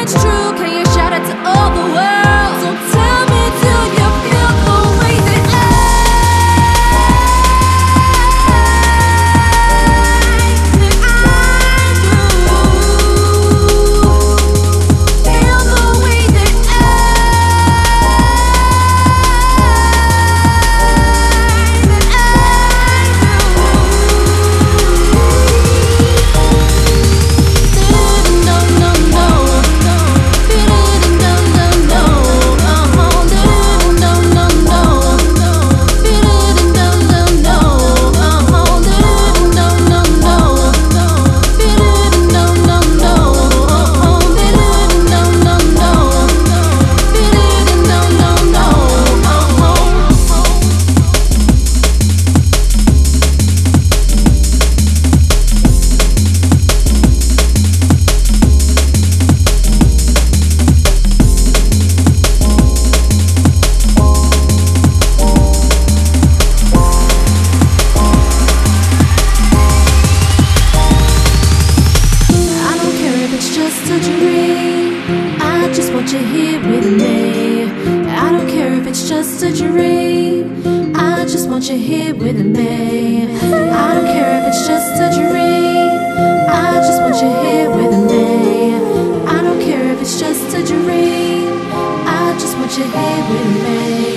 it's true, can you shout it to all the world? So tell me, do you feel the way that a dream? I just want you here with me. I don't care if it's just a dream. I just want you here with me. I don't care if it's just a dream. I just want you here with me. I don't care if it's just a dream. I just want you here with me.